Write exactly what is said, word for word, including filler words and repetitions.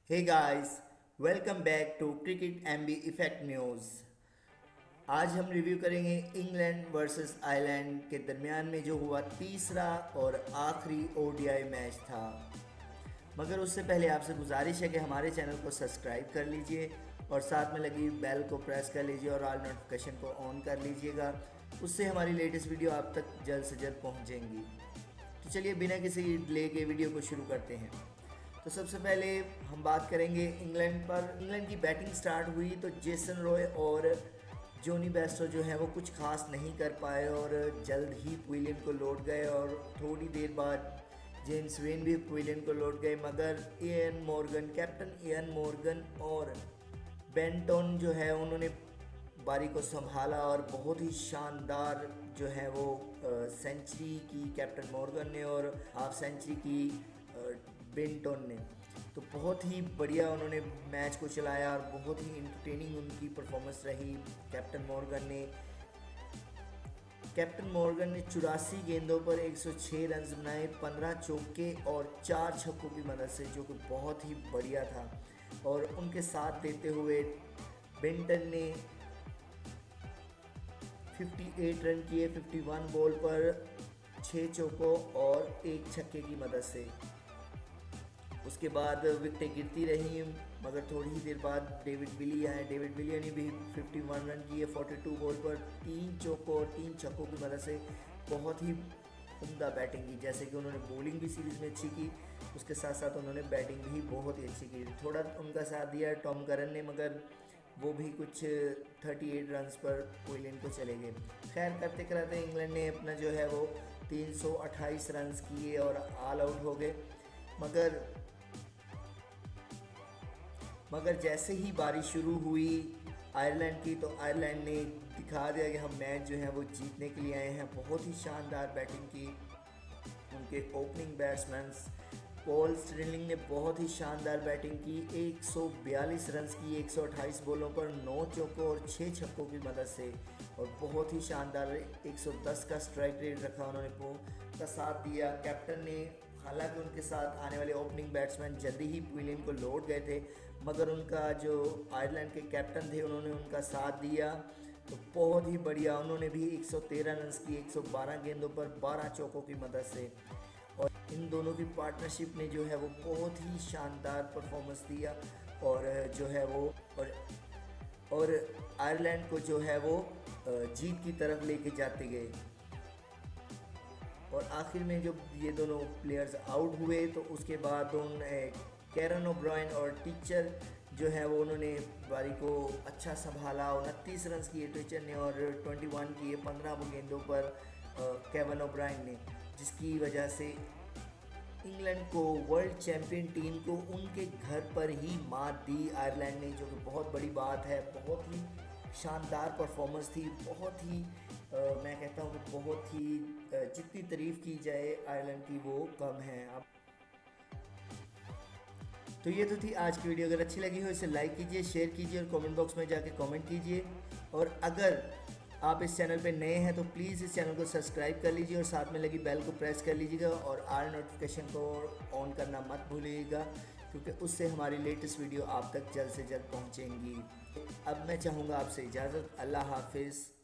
Hey guys, welcome back to cricket M B effect news. आज हम review करेंगे England versus Ireland के दरमियान में जो हुआ तीसरा और आखिरी ओ डी आई मैच था। मगर उससे पहले आपसे गुजारिश है कि हमारे चैनल को सब्सक्राइब कर लीजिए और साथ में लगी बेल को प्रेस कर लीजिए और ऑल नोटिफिकेशन को ऑन कर लीजिएगा। उससे हमारी लेटेस्ट वीडियो आप तक जल्द से जल्द पहुँचेंगी। तो चलिए बिना किसी डिले के वीडियो को शुरू करते हैं। तो सबसे पहले हम बात करेंगे इंग्लैंड पर। इंग्लैंड की बैटिंग स्टार्ट हुई तो जेसन रॉय और जोनी बेस्टो जो है वो कुछ खास नहीं कर पाए और जल्द ही पुवेलियन को लौट गए और थोड़ी देर बाद जेम्स वेन भी पुवेलियन को लौट गए। मगर Eoin Morgan, captain Eoin Morgan और बेंटन जो है उन्होंने बारी को संभाला और बहुत ही शानदार जो है वो सेंचुरी की कैप्टन मॉर्गन ने और हाफ सेंचुरी की बेंटन ने। तो बहुत ही बढ़िया उन्होंने मैच को चलाया और बहुत ही इंटरटेनिंग उनकी परफॉर्मेंस रही। कैप्टन मॉर्गन ने कैप्टन मॉर्गन ने चौरासी गेंदों पर एक सौ छह रन बनाए, पंद्रह चौके और चार छक्कों की मदद से, जो कि बहुत ही बढ़िया था। और उनके साथ देते हुए बेंटन ने अट्ठावन रन किए इक्यावन बॉल पर, छः चौकों और एक छक्के की मदद से। उसके बाद विकेटें गिरती रहीं मगर थोड़ी ही देर बाद डेविड विली आए। डेविड विलिया ने भी इक्यावन रन किए बयालीस बॉल पर, तीन चौकों और तीन छक्कों की मदद से। बहुत ही उम्दा बैटिंग की, जैसे कि उन्होंने बॉलिंग भी सीरीज़ में अच्छी की, उसके साथ साथ उन्होंने बैटिंग भी बहुत ही अच्छी की। थोड़ा उनका साथ दिया टॉम करन ने, मगर वो भी कुछ अड़तीस रन्स पर पुवेलियन को चले गए। खैर करते कराते इंग्लैंड ने अपना जो है वो तीन सौ अट्ठाईस रन किए और ऑल आउट हो गए। मगर मगर जैसे ही बारिश शुरू हुई आयरलैंड की, तो आयरलैंड ने दिखा दिया कि हम मैच जो है वो जीतने के लिए आए हैं। बहुत ही शानदार बैटिंग की उनके ओपनिंग बैट्समैन पॉल स्टिरलिंग ने, बहुत ही शानदार बैटिंग की, एक सौ बयालीस रन की एक सौ अट्ठाईस बॉलों पर, नौ चौकों और छः छक्कों की मदद से। और बहुत ही शानदार एक सौ दस का स्ट्राइक रेट रखा उन्होंने पो का साथ दिया। कैप्टन ने, हालांकि उनके साथ आने वाले ओपनिंग बैट्समैन जल्दी ही पुवेलियन को लौट गए थे, मगर उनका जो आयरलैंड के कैप्टन थे उन्होंने उनका साथ दिया। तो बहुत ही बढ़िया उन्होंने भी एक सौ तेरह रन की एक सौ बारह गेंदों पर बारह चौकों की मदद से। और इन दोनों की पार्टनरशिप ने जो है वो बहुत ही शानदार परफॉर्मेंस दिया और जो है वो और और आयरलैंड को जो है वो जीत की तरफ लेके जाते गए। और आखिर में जब ये दोनों प्लेयर्स आउट हुए तो उसके बाद उन कैरन ओब्रायन और टीचर जो है वो उन्होंने बारी को अच्छा संभाला। उनतीस रन किए टीचर ने और इक्कीस किए पंद्रह गेंदों पर केवन ओब्रायन ने, जिसकी वजह से इंग्लैंड को, वर्ल्ड चैंपियन टीम को, उनके घर पर ही मात दी आयरलैंड ने, जो कि बहुत बड़ी बात है। बहुत ही शानदार परफॉर्मेंस थी, बहुत ही आ, मैं कहता हूँ कि बहुत ही आ, जितनी तारीफ़ की जाए आयरलैंड की वो कम है। अब तो ये तो थी आज की वीडियो। अगर अच्छी लगी हो इसे लाइक कीजिए, शेयर कीजिए और कमेंट बॉक्स में जाके कमेंट कीजिए। और अगर आप इस चैनल पे नए हैं तो प्लीज़ इस चैनल को सब्सक्राइब कर लीजिए और साथ में लगी बेल को प्रेस कर लीजिएगा और ऑल नोटिफिकेशन को ऑन करना मत भूलिएगा, क्योंकि उससे हमारी लेटेस्ट वीडियो आप तक जल्द से जल्द पहुंचेंगी। अब मैं चाहूँगा आपसे इजाज़त। अल्लाह हाफिज़।